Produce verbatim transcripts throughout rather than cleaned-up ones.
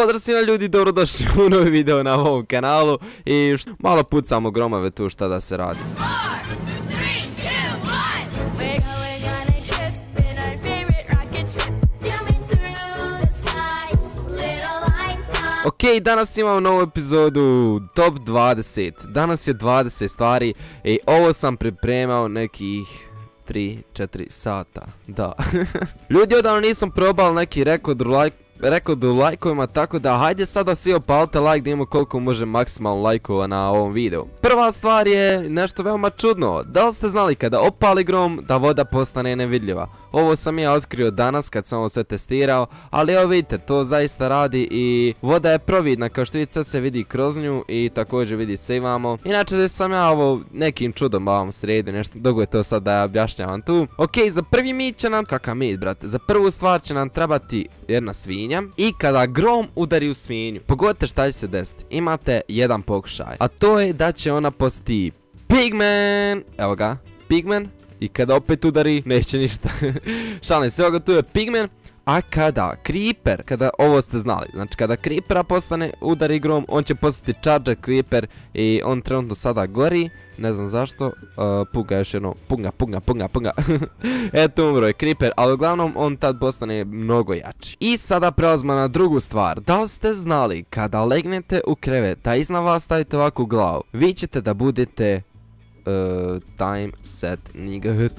Pozdrav svima ljudi, dobrodošli u novi video na ovom kanalu. I malo pucamo gromove tu šta da se radi. Ok, danas imamo novu epizodu Top dvadeset. Danas je dvadeset stvari i ovo sam pripremao nekih tri četiri sata. Da. Ljudi, odavno nisam probao neki rekord u like, rekord u lajkovima, tako da hajde sada svi opalite like da imamo koliko može maksimalno lajkova na ovom videu. Prva stvar je nešto veoma čudno. Da li ste znali kada opali grom da voda postane nevidljiva? Ovo sam ja otkrio danas kad sam ovo sve testirao, ali evo vidite, to zaista radi i voda je providna, kao što vidite sve se vidi kroz nju i također vidi se i vamo. Inače sam ja ovo nekim čudom ovom sredi, nešto dugo je to sad da ja objašnjavam tu. Ok, za prvi mit će nam, kakav mit brate, za prvu stvar će nam trebati jedna svinja i kada grom udari u svinju, pogodite šta će se desiti, imate jedan pokušaj, a to je da će ona postati pigman, evo ga, pigman. I kada opet udari, neće ništa. Šalim se, evo ga, tu je pigman. A kada creeper, kada, ovo ste znali, znači kada creepera postane, udari grom, on će postati charger creeper i on trenutno sada gori, ne znam zašto, uh, puga još jedno, punga, punga, punga, punga. Eto, umro je creeper, ali uglavnom on tad postane mnogo jači. I sada prelazimo na drugu stvar, da li ste znali kada legnete u krevet, a iznad vas stavite ovakvu glavu, vi ćete da budete Uh, time set nigt.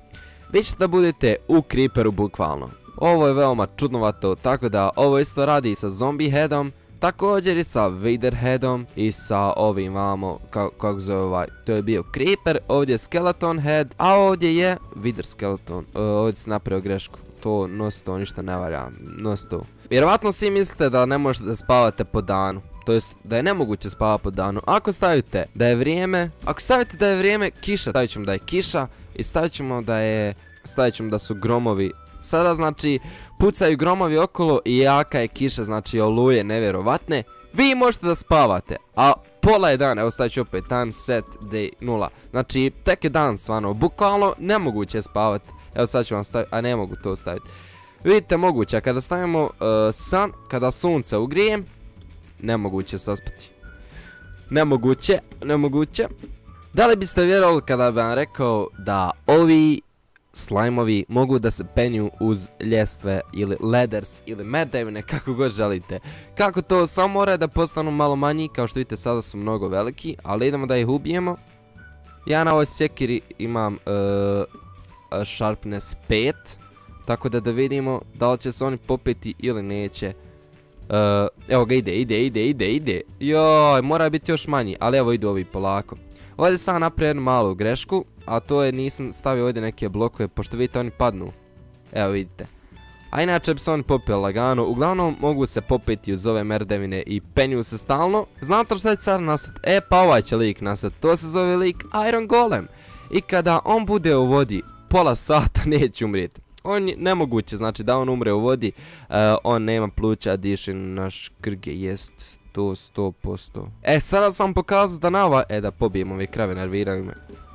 Vi ćete da budete u creeperu bukvalno. Ovo je veoma čudnovato, tako da ovo isto radi i sa zombie headom, također i sa Vader headom i sa ovim vamo, ka kako zove ovaj, to je bio creeper, ovdje je skeleton head, a ovdje je Vader skeleton, uh, ovdje se napravio grešku, to nos to ništa ne valja, nos to. Vjerovatno svi mislite da ne možete da spavate po danu. To jest da je nemoguće spavati po danu. Ako stavite da je vrijeme, ako stavite da je vrijeme kiša, stavit ćemo da je kiša i stavit ćemo da je, stavit ćemo da su gromovi. Sada znači pucaju gromovi okolo i jaka je kiša, znači oluje nevjerovatne. Vi možete da spavate, a pola je dan, evo stavit ću opet time set day nula. Znači tek je dan svano, bukvalno nemoguće spavati. Evo sad ću vam staviti, a ne mogu to staviti. Vidite moguće, kada stavimo uh, sun, kada sunce ugrije, nemoguće saspati. Nemoguće, nemoguće. Da li biste vjerovali kada bi vam rekao da ovi slajmovi mogu da se penju uz ljestve ili ladders ili merdevine, kako god želite. Kako to, samo mora da postanu malo manji, kao što vidite sada su mnogo veliki, ali idemo da ih ubijemo. Ja na ovoj sjekiri imam uh, sharpness pet, tako da da vidimo da li će se oni popeti ili neće. Uh, evo ga, ide, ide, ide, ide, ide. Joj, mora biti još manji, ali evo idu ovi polako. Ovdje sam napravio jednu malu grešku, a to je nisam stavio ovdje neke blokove, pošto vidite oni padnu. Evo vidite. A inače bi se oni popio lagano, uglavnom mogu se popeti uz ove merdevine i penju se stalno. Znate li šta će sad nastati? E pa ovaj će lik nastati, to se zove lik Iron Golem. I kada on bude u vodi pola sata neće umrijeti. On je nemoguće, znači da on umre u vodi, uh, on nema pluća, diše na škrge, jest to sto posto. E, sada sam pokazao da na ova, e da pobijem ove krave, nerviraju me.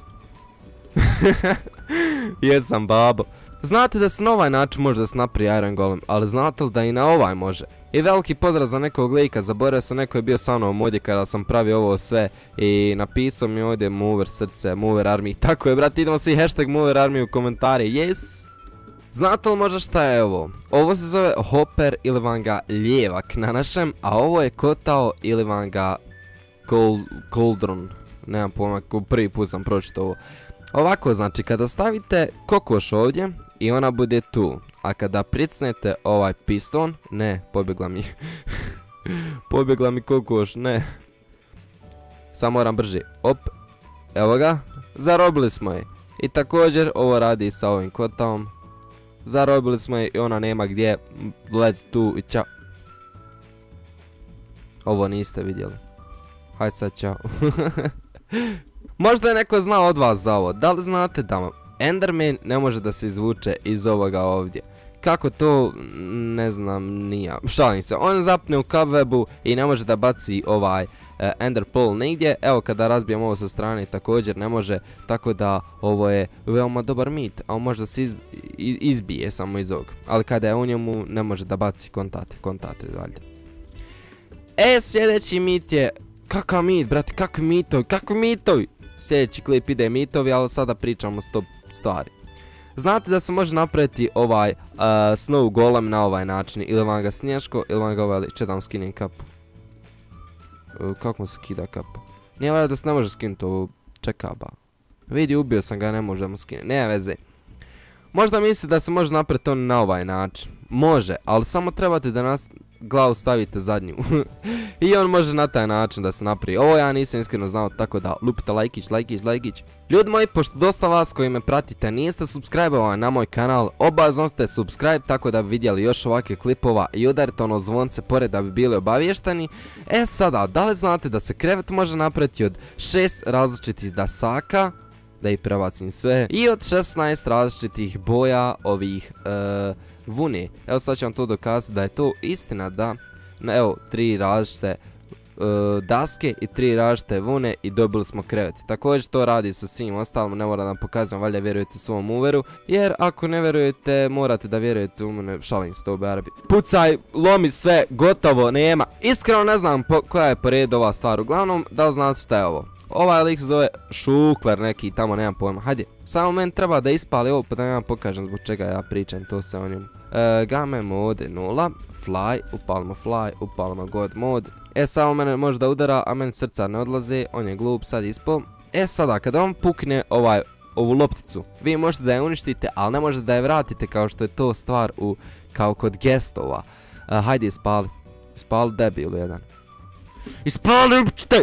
Jesam babo. Znate da se na ovaj način može da se napravi Iron Golem, ali znate li da i na ovaj može? I veliki pozdrav za nekog lika, zaboravio sam, neko je bio sa mnom ovdje kada sam pravio ovo sve i napisao mi ovdje Mover srce, Mover Army, tako je brate, idemo svi hashtag Mover Army u komentare, yes! Znate li možda šta je ovo? Ovo se zove hopper ili vam ga ljevak na našem, a ovo je kotao ili vam ga cauldron. Nemam pojma, prvi put sam pročitao ovo. Ovako znači kada stavite kokoš ovdje i ona bude tu, a kada pricnete ovaj piston, ne, pobjegla mi. Pobjegla mi kokoš, ne. Samo moram brže, op, evo ga, zarobili smo je. I također ovo radi sa ovim kotaom. Zarobili smo je i ona nema gdje, let's tu i čao. Ovo niste vidjeli. Hajde sad čao. Možda je neko znao od vas za ovo, da li znate da Enderman ne može da se izvuče iz ovoga ovdje? Kako to, ne znam, nija. Šalim se, on zapne u cobwebu i ne može da baci ovaj uh, ender pearl nigdje. Evo kada razbijem ovo sa strane također ne može, tako da ovo je veoma dobar mit. A on može da se iz, izbije samo iz ovog. Ali kada je u njemu ne može da baci kontate, kontate valjda. E, sljedeći mit je... Kakav mit, brati, kakvi mitovi, kakvi mitovi? Sljedeći klip ide mitovi, ali sada pričamo sto stvari. Znate da se može napraviti ovaj uh, snow golem na ovaj način. Ili vam ga snješko, ili vam ga ovaj... Če da vam skinem kapu. Uh, kako mu se skida kapa? Nije valjda da se ne može skinuti ovo čekaba. Vidi, ubio sam ga, ne može da mu skine. Nema veze. Možda misli da se može napraviti on na ovaj način. Može, ali samo trebate da nas glavu stavite zadnju. I on može na taj način da se napravi. Ovo ja nisam iskreno znao, tako da lupite lajkić, lajkić, lajkić. Ljudi moji, pošto dosta vas koji me pratite niste subscribe-ovani na moj kanal, obavezno ste subscribe tako da bi vidjeli još ovakve klipova i udarite ono zvonce pored da bi bili obavješteni. E sada, da li znate da se krevet može napraviti od šest različitih dasaka, da ih prebacim sve, i od šesnaest različitih boja ovih uh, vune. Evo sad ću vam to dokazati da je to istina, da, evo, tri različite uh, daske i tri različite vune i dobili smo krevet. Također to radi sa svim ostalim, ne moram da vam pokazujem, valjda vjerujete svom uveru, jer ako ne vjerujete morate da vjerujete u mene, šalim se to u Barabi. Pucaj, lomi sve, gotovo, nema. Iskreno ne znam koja je po redu ova stvar, uglavnom, da li znate šta je ovo? Ovaj lik se zove Šukler neki, tamo nemam pojma, hajde. Samo meni treba da ispali ovo pa da vam pokažem zbog čega ja pričam to sa o njemu. E, game mode nula, fly, upalimo fly, upalimo god mod. E samo mene može da udara, a meni srca ne odlaze, on je glup, sad ispao. E sada, kada on pukne ovaj, ovu lopticu, vi možete da je uništite, ali ne možete da je vratite kao što je to stvar u, kao kod gestova. E, hajde ispali, ispali debil jedan. Ispali upčite!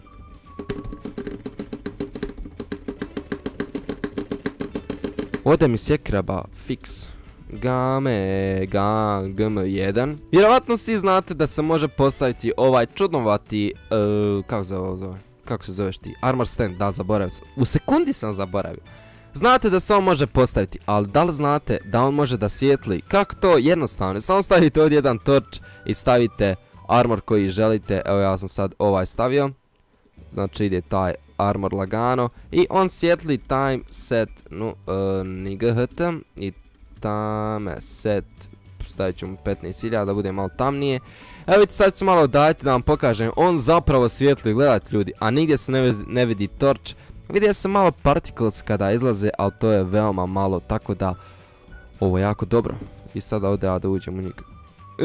Ode mi sjekraba, fix. Game, ga, gm jedan. Vjerovatno svi znate da se može postaviti ovaj čudnovati, uh, kako se ovo zove? Kako se zoveš ti? Armor stand, da, zaboravio sam. U sekundi sam zaboravio. Znate da se on može postaviti, ali da li znate da on može da svijetli? Kako to? Jednostavno, samo stavite ovdje jedan torč i stavite armor koji želite. Evo ja sam sad ovaj stavio. Znači ide taj armor lagano i on svijetli time set nu uh, night i time set stavit ću mu petnaest hiljada da bude malo tamnije. Evo vidite, sad ću malo dajte da vam pokažem, on zapravo svijetli, gledajte ljudi, a nigdje se ne, ne vidi torč. Vidje se malo particles kada izlaze, ali to je veoma malo, tako da ovo je jako dobro. I sada ovdje ja da uđem u njega.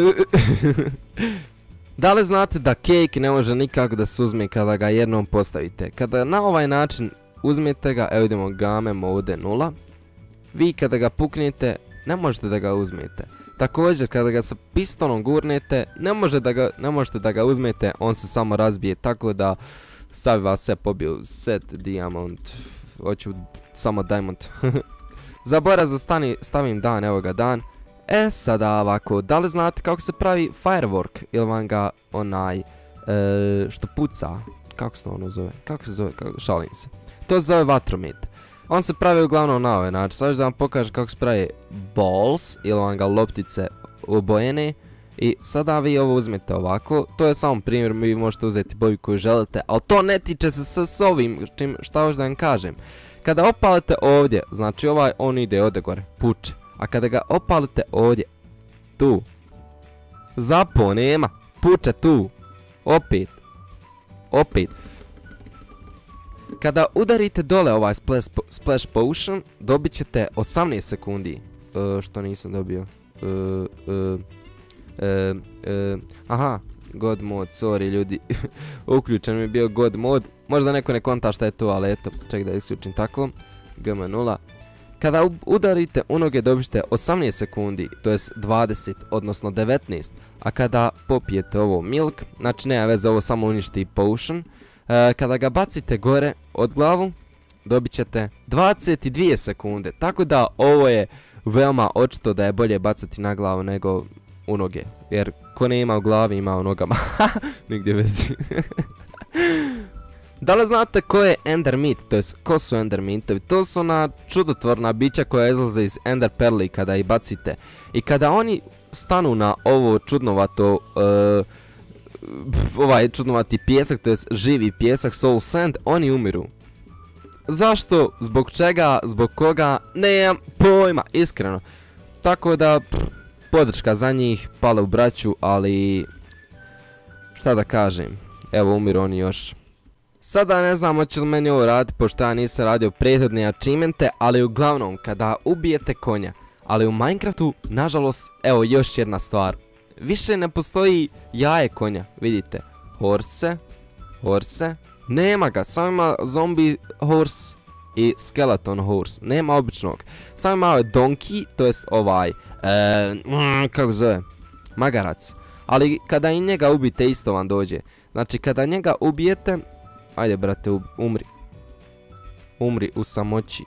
Da li znate da cake ne može nikako da se uzme kada ga jednom postavite? Kada na ovaj način uzmete ga, evo idemo game mode nula, vi kada ga puknete ne možete da ga uzmete. Također kada ga sa pistonom gurnete ne, može da ga, ne možete da ga uzmete, on se samo razbije, tako da sad vas sve pobiju. Set diamond, hoću samo diamond. Zaborav da stani, stavim dan, evo ga dan. E sada ovako, da li znate kako se pravi firework ili vam ga onaj e, što puca, kako se to ono zove, kako se zove, kako, šalim se. To se zove vatromet. On se pravi uglavnom na ovaj način, sad ću da vam pokažem kako se pravi balls ili vam ga loptice obojene. I sada vi ovo uzmete ovako, to je samo primjer, vi možete uzeti boju koju želite, ali to ne tiče se s ovim, čim, šta hoću da vam kažem. Kada opalite ovdje, znači ovaj on ide ovdje gore, puče. A kada ga opalite ovdje, tu, zapo nema, puče tu, opet, opet. Kada udarite dole ovaj splash, po, splash potion, dobit ćete osamnaest sekundi, uh, što nisam dobio, uh, uh, uh, uh, aha, god mod, sorry ljudi, uključen mi je bio god mod, možda neko ne konta šta je to, ali eto, ček da isključim tako, gm nula. Kada udarite u noge dobit ćete osamnaest sekundi, to jest dvadeset, odnosno devetnaest, a kada popijete ovo milk, znači nema veze, ovo samo uništi potion, e, kada ga bacite gore od glavu, dobit ćete dvadeset dvije sekunde, tako da ovo je veoma očito da je bolje bacati na glavu nego u noge, jer ko ne ima u glavi ima u nogama, nigdje vezi. Da li znate ko je Ender Meat, to jest ko su Ender Meatovi? To su ona čudotvorna bića koja izlaze iz Ender Perli kada ih bacite. I kada oni stanu na ovo čudnovato, uh, ovaj čudnovati pjesak, to jest živi pjesak, Soul Sand, oni umiru. Zašto? Zbog čega? Zbog koga? Nemam pojma, iskreno. Tako da, pff, podrška za njih, pale u braću, ali... šta da kažem, evo umiru oni još. Sada ne znam hoće li meni ovo raditi, pošto ja nisam radio prethodne achievemente, ali uglavnom kada ubijete konja, ali u Minecraftu, nažalost, evo još jedna stvar. Više ne postoji jaje konja, vidite, horse, horse, nema ga, samo ima zombie horse i skeleton horse, nema običnog. Samo ima ovaj donkey, to jest ovaj, e, mm, kako zove, magarac. Ali kada i njega ubijete isto vam dođe. Znači kada njega ubijete, ajde brate umri, umri u samoći,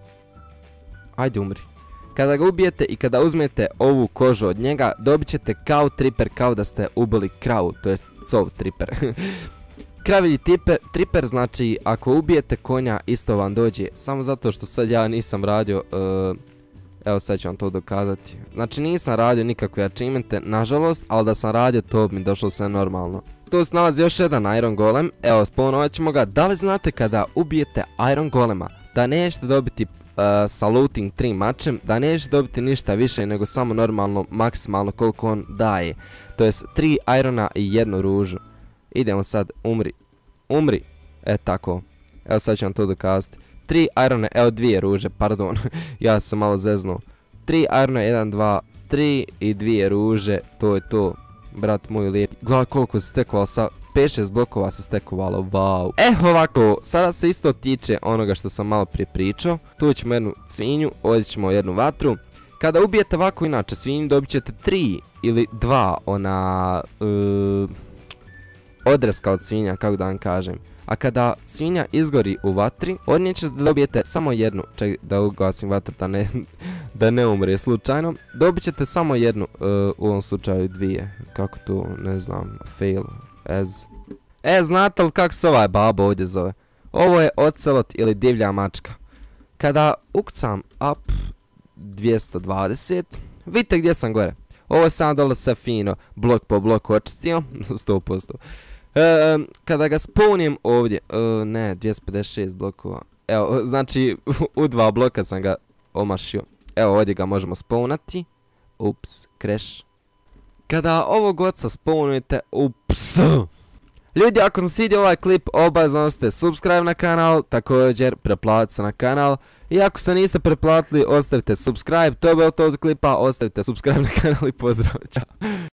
ajde umri. Kada ga ubijete i kada uzmete ovu kožu od njega, dobit ćete cow tripper kao da ste ubili kravu, to jest cov tripper. Kravilji tripper znači ako ubijete konja isto vam dođe, samo zato što sad ja nisam radio, uh, evo sad ću vam to dokazati. Znači nisam radio nikakve achievemente, nažalost, ali da sam radio to bi mi došlo sve normalno. Tu se nalazi još jedan Iron Golem, evo spawnovat ćemo ga. Da li znate kada ubijete Iron Golema da nećete dobiti uh, sa looting tri mačem, da nećete dobiti ništa više nego samo normalno, maksimalno koliko on daje. To jest tri irona i jednu ružu. Idemo sad, umri, umri, e tako, evo sad ću vam to dokazati. Tri irone, evo dvije ruže, pardon, ja sam malo zeznuo. Tri irone, jedan, dva, tri i dvije ruže, to je to, brat moj lijep. Gledaj koliko se stekovalo, sa pet šest blokova se stekovalo, wow. E ovako, sada se isto tiče onoga što sam malo prije pričao. Tu ćemo jednu svinju, ovdje ćemo jednu vatru. Kada ubijete ovako inače svinju dobit ćete tri ili dva ona... Uh, odreska od svinja, kako da vam kažem. A kada svinja izgori u vatri, od nje ćete dobijete samo jednu, ček da ugasim vatru da ne, da ne umre slučajno. Dobit ćete samo jednu, uh, u ovom slučaju dvije, kako to, ne znam, fail, as. E, znate li kako se ovaj babo ovdje zove? Ovo je ocelot ili divlja mačka. Kada ukucam up dvjesto dvadeset, vidite gdje sam gore. Ovo sam dole sve fino, blok po blok očistio, sto posto. E, kada ga spawnim ovdje, e, ne, dvjesto pedeset šest blokova, evo, znači u dva bloka sam ga omašio. Evo ovdje ga možemo spawnati, ups, crash. Kada ovog oca spawnujete, ups. Ljudi, ako vam se svidio ovaj klip, obavezno ste subscribe na kanal, također preplatite se na kanal. I ako se niste preplatili, ostavite subscribe, to je bilo to od klipa, ostavite subscribe na kanal i pozdrav, čao.